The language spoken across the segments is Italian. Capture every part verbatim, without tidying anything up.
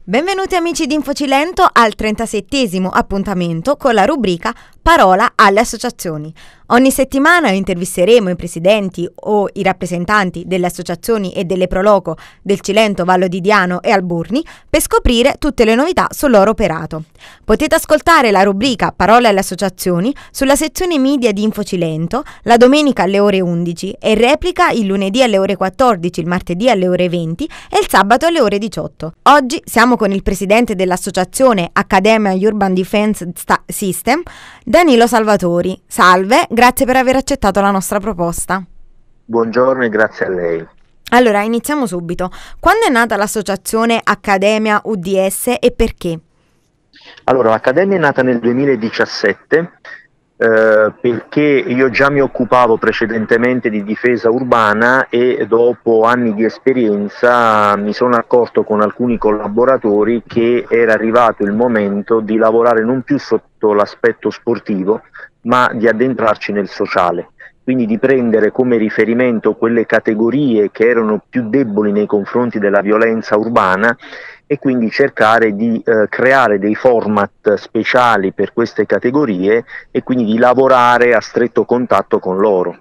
Benvenuti amici di Infocilento al trentasettesimo appuntamento con la rubrica Parola alle associazioni. Ogni settimana intervisteremo i presidenti o i rappresentanti delle associazioni e delle Proloco del Cilento, Vallo di Diano e Alburni per scoprire tutte le novità sul loro operato. Potete ascoltare la rubrica Parole alle associazioni sulla sezione media di Infocilento la domenica alle ore undici e replica il lunedì alle ore quattordici, il martedì alle ore venti e il sabato alle ore diciotto. Oggi siamo con il presidente dell'associazione Accademia Urban Defense System, Danilo Salvatori. Salve, grazie per aver accettato la nostra proposta. Buongiorno e grazie a lei. Allora, iniziamo subito. Quando è nata l'associazione Accademia U D S e perché? Allora, l'Accademia è nata nel duemiladiciassette eh, perché io già mi occupavo precedentemente di difesa urbana e dopo anni di esperienza mi sono accorto con alcuni collaboratori che era arrivato il momento di lavorare non più sotto l'aspetto sportivo, ma di addentrarci nel sociale. Quindi di prendere come riferimento quelle categorie che erano più deboli nei confronti della violenza urbana e quindi cercare di eh, creare dei format speciali per queste categorie e quindi di lavorare a stretto contatto con loro.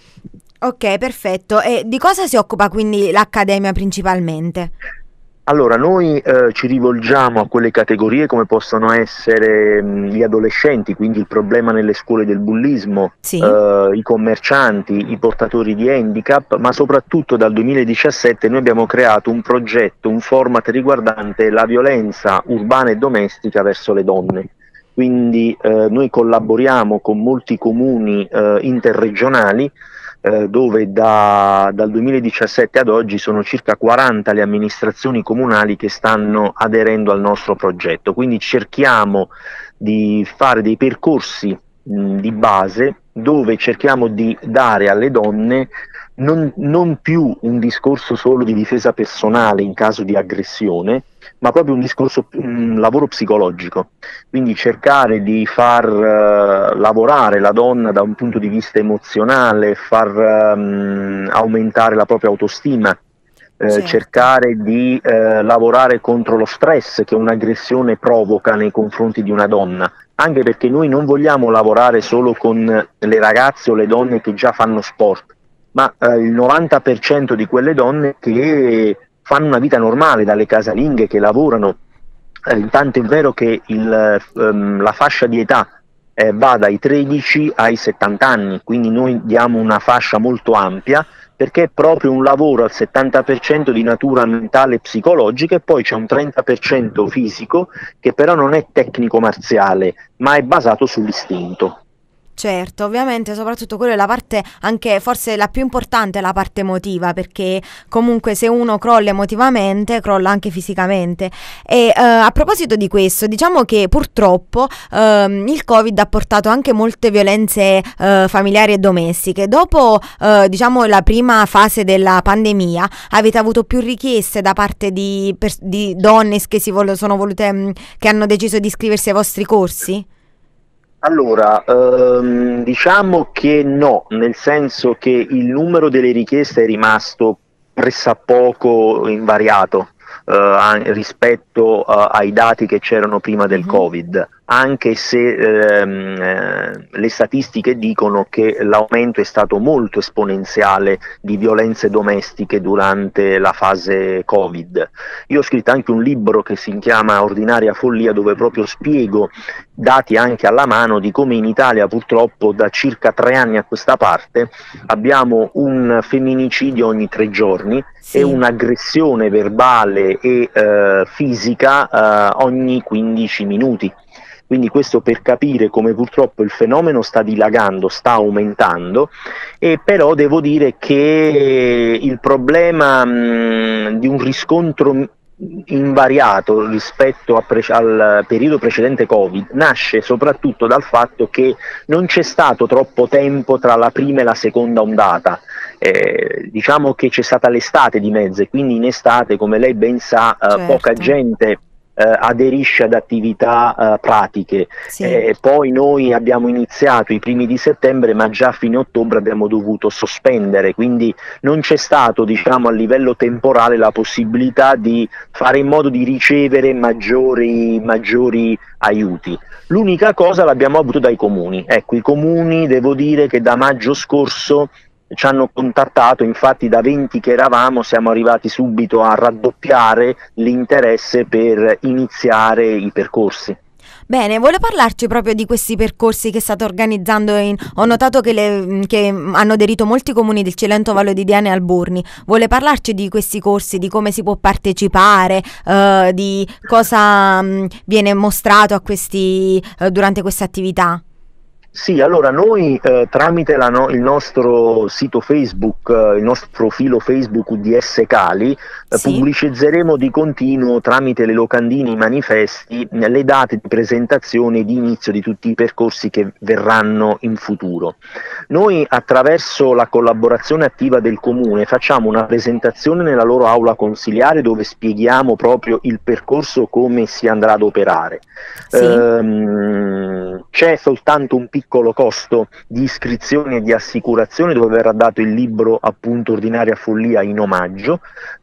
Ok, perfetto. E di cosa si occupa quindi l'Accademia principalmente? Allora, noi eh, ci rivolgiamo a quelle categorie come possono essere mh, gli adolescenti, quindi il problema nelle scuole del bullismo, Sì. eh, i commercianti, i portatori di handicap, ma soprattutto dal duemiladiciassette noi abbiamo creato un progetto, un format riguardante la violenza urbana e domestica verso le donne. Quindi eh, noi collaboriamo con molti comuni eh, interregionali, dove da, dal duemiladiciassette ad oggi sono circa quaranta le amministrazioni comunali che stanno aderendo al nostro progetto. Quindi cerchiamo di fare dei percorsi mh, di base dove cerchiamo di dare alle donne non, non più un discorso solo di difesa personale in caso di aggressione, ma proprio un discorso, un lavoro psicologico, quindi cercare di far uh, lavorare la donna da un punto di vista emozionale, far um, aumentare la propria autostima, eh, Certo. cercare di uh, lavorare contro lo stress che un'aggressione provoca nei confronti di una donna, anche perché noi non vogliamo lavorare solo con le ragazze o le donne che già fanno sport, ma uh, il novanta per cento di quelle donne che fanno una vita normale, dalle casalinghe che lavorano, eh, tanto è vero che il, um, la fascia di età eh, va dai tredici ai settanta anni, quindi noi diamo una fascia molto ampia perché è proprio un lavoro al settanta per cento di natura mentale e psicologica e poi c'è un trenta per cento fisico che però non è tecnico-marziale, ma è basato sull'istinto. Certo, ovviamente soprattutto quella è la parte anche forse la più importante, la parte emotiva, perché comunque se uno crolla emotivamente crolla anche fisicamente. E uh, a proposito di questo, diciamo che purtroppo uh, il Covid ha portato anche molte violenze uh, familiari e domestiche. Dopo uh, diciamo la prima fase della pandemia avete avuto più richieste da parte di, di donne che si vol- sono volute mh, che hanno deciso di iscriversi ai vostri corsi? Allora, ehm, diciamo che no, nel senso che il numero delle richieste è rimasto pressappoco invariato eh, rispetto uh, ai dati che c'erano prima del Mm-hmm. Covid, anche se ehm, eh, le statistiche dicono che l'aumento è stato molto esponenziale di violenze domestiche durante la fase Covid. Io ho scritto anche un libro che si chiama Ordinaria Follia, dove proprio spiego, dati anche alla mano, di come in Italia purtroppo da circa tre anni a questa parte abbiamo un femminicidio ogni tre giorni, sì, e un'aggressione verbale e eh, fisica eh, ogni quindici minuti. Quindi questo per capire come purtroppo il fenomeno sta dilagando, sta aumentando, e però devo dire che il problema mh, di un riscontro invariato rispetto a pre- al periodo precedente Covid nasce soprattutto dal fatto che non c'è stato troppo tempo tra la prima e la seconda ondata. Eh, diciamo che c'è stata l'estate di mezzo e quindi in estate, come lei ben sa, eh, Certo. poca gente eh, aderisce ad attività eh, pratiche. Sì. Eh, poi noi abbiamo iniziato i primi di settembre, ma già a fine ottobre abbiamo dovuto sospendere, quindi non c'è stato, diciamo, a livello temporale la possibilità di fare in modo di ricevere maggiori, maggiori aiuti. L'unica cosa l'abbiamo avuto dai comuni. Ecco, i comuni, devo dire che da maggio scorso ci hanno contattato, infatti da venti che eravamo siamo arrivati subito a raddoppiare l'interesse per iniziare i percorsi. Bene, vuole parlarci proprio di questi percorsi che state organizzando? In... Ho notato che, le... che hanno aderito molti comuni del Cilento, Vallo di Diane e Alburni. Vuole parlarci di questi corsi, di come si può partecipare, uh, di cosa um, viene mostrato a questi, uh, durante queste attività? Sì, allora noi eh, tramite la no- il nostro sito Facebook, eh, il nostro profilo Facebook U D S Cali, eh, Sì. pubblicizzeremo di continuo tramite le locandine, i manifesti, eh, le date di presentazione e di inizio di tutti i percorsi che verranno in futuro. Noi attraverso la collaborazione attiva del Comune facciamo una presentazione nella loro aula consiliare dove spieghiamo proprio il percorso, come si andrà ad operare. Sì. Ehm, c'è soltanto un piccolo costo di iscrizione e di assicurazione dove verrà dato il libro appunto Ordinaria Follia in omaggio,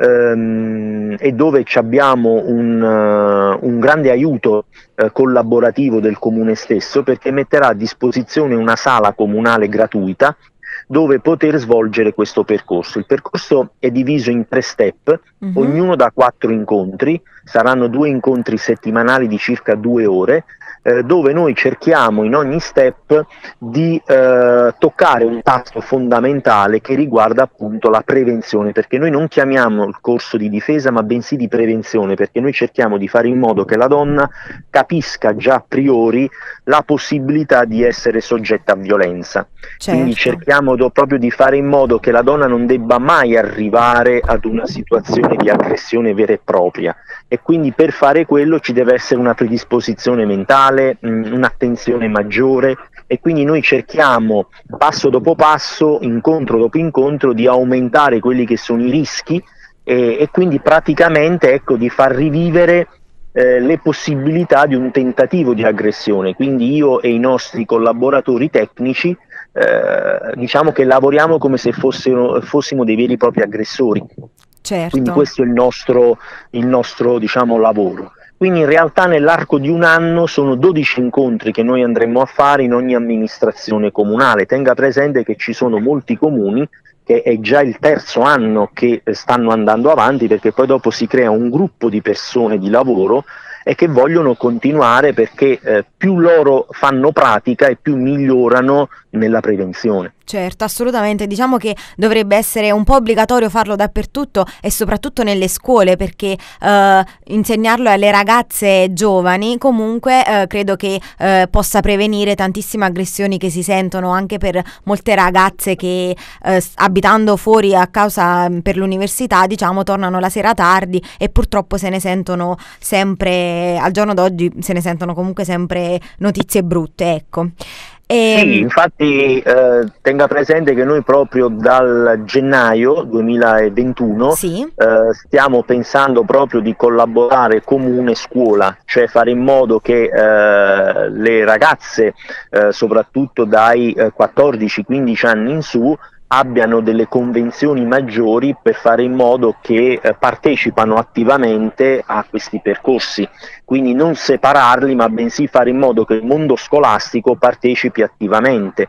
ehm, e dove ci abbiamo un, uh, un grande aiuto uh, collaborativo del Comune stesso, perché metterà a disposizione una sala comunale gratuita dove poter svolgere questo percorso. Il percorso è diviso in tre step, uh-huh. ognuno da quattro incontri, saranno due incontri settimanali di circa due ore, eh, dove noi cerchiamo in ogni step di eh, toccare un tasto fondamentale che riguarda appunto la prevenzione, perché noi non chiamiamo il corso di difesa ma bensì di prevenzione, perché noi cerchiamo di fare in modo che la donna capisca già a priori la possibilità di essere soggetta a violenza. Certo. Quindi cerchiamo do, proprio di fare in modo che la donna non debba mai arrivare ad una situazione di aggressione vera e propria, e quindi per fare quello ci deve essere una predisposizione mentale, mh, un'attenzione maggiore, e quindi noi cerchiamo passo dopo passo, incontro dopo incontro, di aumentare quelli che sono i rischi e, e quindi praticamente, ecco, di far rivivere Eh, le possibilità di un tentativo di aggressione. Quindi io e i nostri collaboratori tecnici eh, diciamo che lavoriamo come se fossero, fossimo dei veri e propri aggressori. Certo. Quindi questo è il nostro, il nostro diciamo, lavoro. Quindi in realtà nell'arco di un anno sono dodici incontri che noi andremo a fare in ogni amministrazione comunale. Tenga presente che ci sono molti comuni che è già il terzo anno che stanno andando avanti, perché poi dopo si crea un gruppo di persone di lavoro e che vogliono continuare, perché eh, più loro fanno pratica e più migliorano nella prevenzione. Certo, assolutamente. Diciamo che dovrebbe essere un po' obbligatorio farlo dappertutto e soprattutto nelle scuole, perché eh, insegnarlo alle ragazze giovani comunque eh, credo che eh, possa prevenire tantissime aggressioni che si sentono anche per molte ragazze che eh, abitando fuori a causa per l'università, diciamo, tornano la sera tardi e purtroppo se ne sentono sempre, al giorno d'oggi se ne sentono comunque sempre notizie brutte, ecco. E... Sì, infatti eh, tenga presente che noi proprio dal gennaio duemilaventuno sì. eh, stiamo pensando proprio di collaborare comune-scuola, cioè fare in modo che eh, le ragazze, eh, soprattutto dai eh, quattordici quindici anni in su, abbiano delle convenzioni maggiori per fare in modo che eh, partecipano attivamente a questi percorsi, quindi non separarli ma bensì fare in modo che il mondo scolastico partecipi attivamente.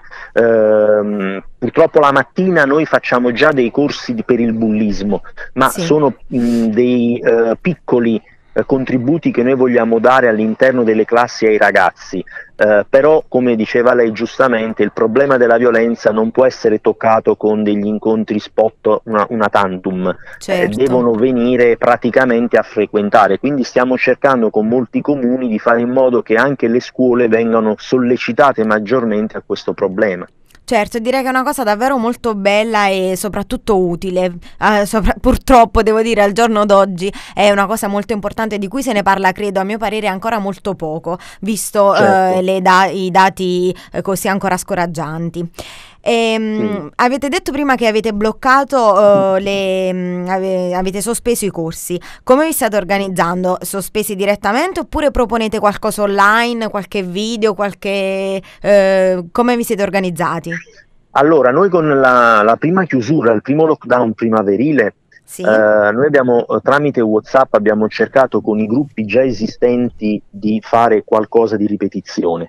Ehm, purtroppo la mattina noi facciamo già dei corsi di, per il bullismo, ma sì. sono mh, dei eh, piccoli eh, contributi che noi vogliamo dare all'interno delle classi ai ragazzi. Uh, però, come diceva lei giustamente, il problema della violenza non può essere toccato con degli incontri spot una, una tantum, certo. eh, devono venire praticamente a frequentare, quindi stiamo cercando con molti comuni di fare in modo che anche le scuole vengano sollecitate maggiormente a questo problema. Certo, direi che è una cosa davvero molto bella e soprattutto utile, uh, sopra- purtroppo devo dire al giorno d'oggi è una cosa molto importante di cui se ne parla, credo a mio parere ancora molto poco, visto certo. uh, le da- i dati uh, così ancora scoraggianti. E, Sì. avete detto prima che avete bloccato, uh, le, mh, ave- avete sospeso i corsi. Come vi state organizzando? Sospesi direttamente oppure proponete qualcosa online, qualche video, qualche... eh, come vi siete organizzati? Allora, noi con la, la prima chiusura, il primo lockdown primaverile, Sì? eh, noi abbiamo eh, tramite WhatsApp abbiamo cercato con i gruppi già esistenti di fare qualcosa di ripetizione.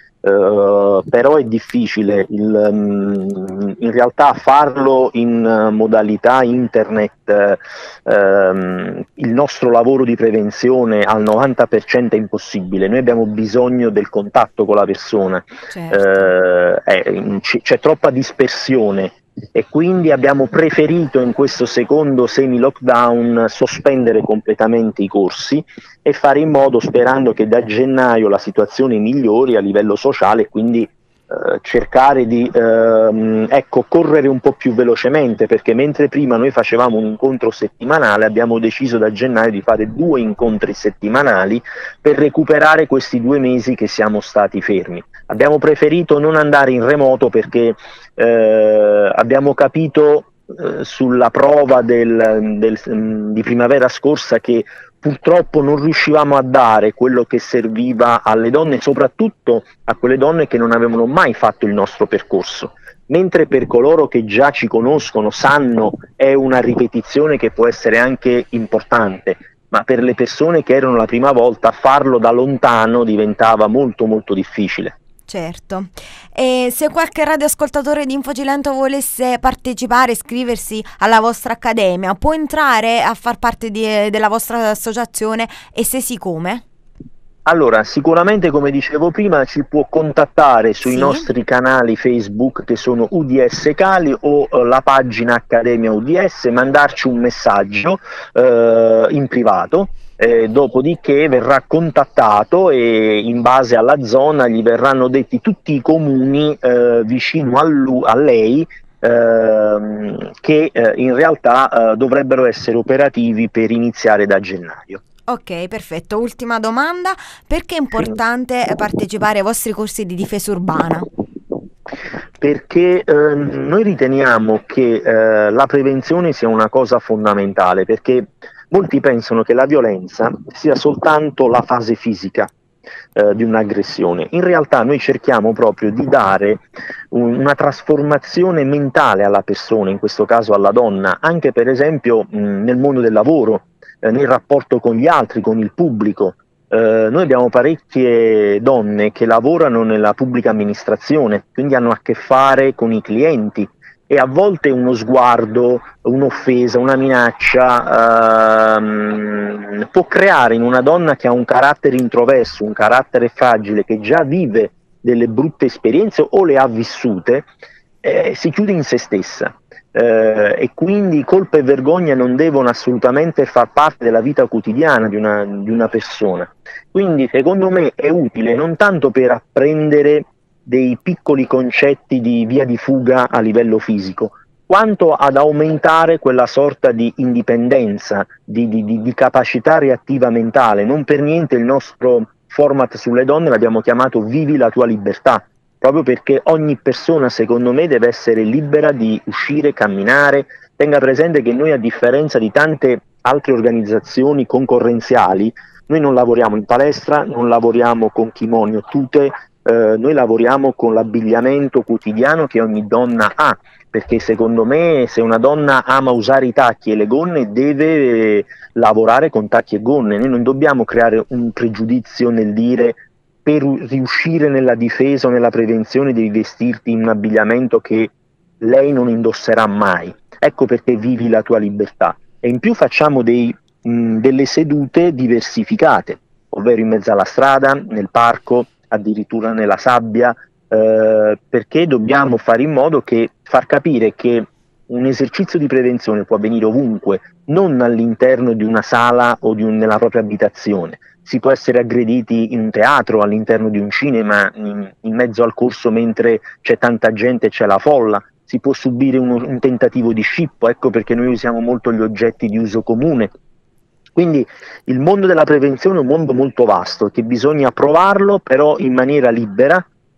Eh, però è difficile il, mm, in realtà farlo in eh, modalità internet, eh, ehm, il nostro lavoro di prevenzione al novanta per cento è impossibile, noi abbiamo bisogno del contatto con la persona, Certo. eh, è- c- c'è troppa dispersione e quindi abbiamo preferito in questo secondo semi-lockdown sospendere completamente i corsi e fare in modo, sperando che da gennaio la situazione migliori a livello sociale e quindi eh, cercare di ehm, ecco, correre un po' più velocemente, perché mentre prima noi facevamo un incontro settimanale, abbiamo deciso da gennaio di fare due incontri settimanali per recuperare questi due mesi che siamo stati fermi. Abbiamo preferito non andare in remoto perché eh, abbiamo capito eh, sulla prova del, del, di primavera scorsa che purtroppo non riuscivamo a dare quello che serviva alle donne, soprattutto a quelle donne che non avevano mai fatto il nostro percorso. Mentre per coloro che già ci conoscono, sanno, è una ripetizione che può essere anche importante, ma per le persone che erano la prima volta farlo da lontano diventava molto molto difficile. Certo. E se qualche radioascoltatore di Infocilento volesse partecipare, iscriversi alla vostra accademia, può entrare a far parte di- della vostra associazione e se sì, come? Allora, sicuramente come dicevo prima ci può contattare sui Sì? nostri canali Facebook che sono U D S Cali o eh, la pagina Accademia U D S, mandarci un messaggio eh, in privato, eh, dopodiché verrà contattato e in base alla zona gli verranno detti tutti i comuni eh, vicino a, lu- a lei ehm, che eh, in realtà eh, dovrebbero essere operativi per iniziare da gennaio. Ok, perfetto. Ultima domanda. Perché è Sì. importante partecipare ai vostri corsi di difesa urbana? Perché eh, noi riteniamo che eh, la prevenzione sia una cosa fondamentale, perché molti pensano che la violenza sia soltanto la fase fisica eh, di un'aggressione. In realtà noi cerchiamo proprio di dare un, una trasformazione mentale alla persona, in questo caso alla donna, anche per esempio mh, nel mondo del lavoro, eh, nel rapporto con gli altri, con il pubblico. Eh, noi abbiamo parecchie donne che lavorano nella pubblica amministrazione, quindi hanno a che fare con i clienti e a volte uno sguardo, un'offesa, una minaccia ehm, può creare in una donna che ha un carattere introverso, un carattere fragile, che già vive delle brutte esperienze o le ha vissute, eh, si chiude in se stessa. Eh, e quindi colpa e vergogna non devono assolutamente far parte della vita quotidiana di una, di una persona. Quindi secondo me è utile non tanto per apprendere dei piccoli concetti di via di fuga a livello fisico, quanto ad aumentare quella sorta di indipendenza, di, di, di, di capacità reattiva mentale. Non per niente il nostro format sulle donne l'abbiamo chiamato Vivi la tua libertà, proprio perché ogni persona, secondo me, deve essere libera di uscire, camminare. Tenga presente che noi, a differenza di tante altre organizzazioni concorrenziali, noi non lavoriamo in palestra, non lavoriamo con kimono o tute, eh, noi lavoriamo con l'abbigliamento quotidiano che ogni donna ha, perché secondo me se una donna ama usare i tacchi e le gonne deve lavorare con tacchi e gonne. Noi non dobbiamo creare un pregiudizio nel dire per riuscire nella difesa o nella prevenzione devi vestirti in un abbigliamento che lei non indosserà mai. Ecco perché vivi la tua libertà. E in più facciamo dei, mh, delle sedute diversificate, ovvero in mezzo alla strada, nel parco, addirittura nella sabbia, eh, perché dobbiamo fare in modo che far capire che un esercizio di prevenzione può avvenire ovunque, non all'interno di una sala o di un, nella propria abitazione. Si può essere aggrediti in un teatro, all'interno di un cinema, in, in mezzo al corso mentre c'è tanta gente e c'è la folla, si può subire uno, un tentativo di scippo, ecco perché noi usiamo molto gli oggetti di uso comune. Quindi il mondo della prevenzione è un mondo molto vasto, che bisogna provarlo però in maniera libera,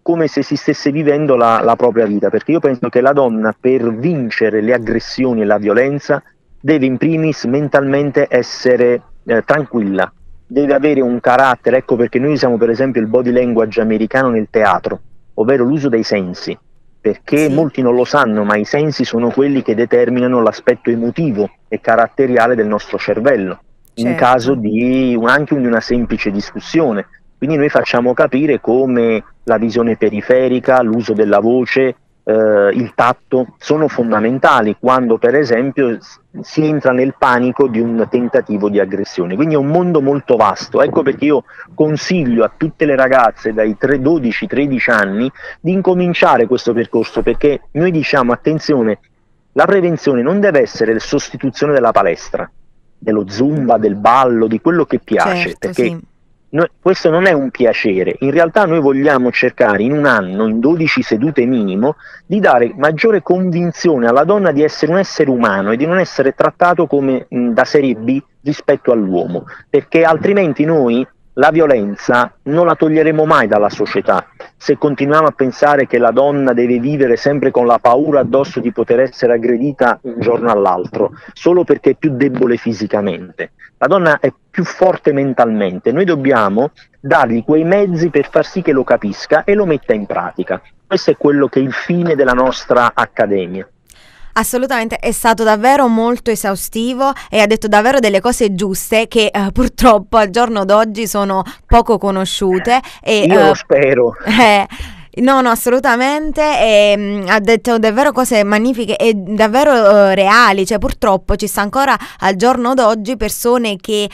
come se si stesse vivendo la, la propria vita, perché io penso che la donna, per vincere le aggressioni e la violenza, deve in primis mentalmente essere eh, tranquilla, deve avere un carattere. Ecco perché noi usiamo per esempio il body language americano nel teatro, ovvero l'uso dei sensi, perché Sì. molti non lo sanno, ma i sensi sono quelli che determinano l'aspetto emotivo e caratteriale del nostro cervello, in Certo. caso di un, anche di una semplice discussione. Quindi noi facciamo capire come la visione periferica, l'uso della voce, eh, il tatto sono fondamentali quando per esempio si entra nel panico di un tentativo di aggressione. Quindi è un mondo molto vasto. Ecco perché io consiglio a tutte le ragazze dai dodici tredici anni di incominciare questo percorso, perché noi diciamo attenzione, la prevenzione non deve essere la sostituzione della palestra, dello zumba, del ballo, di quello che piace, Certo, perché sì. noi, questo non è un piacere. In realtà noi vogliamo cercare in un anno, in dodici sedute minimo, di dare maggiore convinzione alla donna di essere un essere umano e di non essere trattato come mh, da serie B rispetto all'uomo, perché altrimenti noi la violenza non la toglieremo mai dalla società. Se continuiamo a pensare che la donna deve vivere sempre con la paura addosso di poter essere aggredita un giorno all'altro, solo perché è più debole fisicamente. La donna è più forte mentalmente, noi dobbiamo dargli quei mezzi per far sì che lo capisca e lo metta in pratica. Questo è quello che è il fine della nostra accademia. Assolutamente, è stato davvero molto esaustivo e ha detto davvero delle cose giuste che eh, purtroppo al giorno d'oggi sono poco conosciute. E, Io eh, lo spero. Eh, no, no, assolutamente. E, mh, ha detto davvero cose magnifiche e davvero eh, reali. Cioè, purtroppo ci sta ancora al giorno d'oggi persone che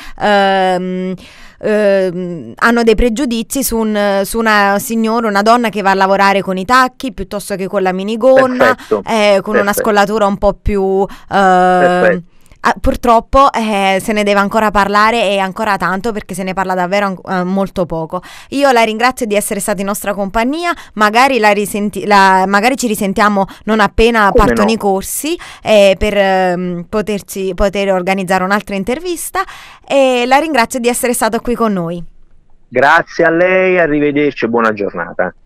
ehm, ehm, hanno dei pregiudizi su, un, su una signora, una donna che va a lavorare con i tacchi piuttosto che con la minigonna, Perfetto, eh, con una perfetto. scollatura un po' più eh, Perfetto. ah, purtroppo eh, se ne deve ancora parlare e ancora tanto, perché se ne parla davvero eh, molto poco. Io la ringrazio di essere stata in nostra compagnia, magari, la risenti- la, magari ci risentiamo non appena Come partono no. i corsi eh, per ehm, poterci, poter organizzare un'altra intervista, e la ringrazio di essere stato qui con noi. Grazie a lei, arrivederci e buona giornata.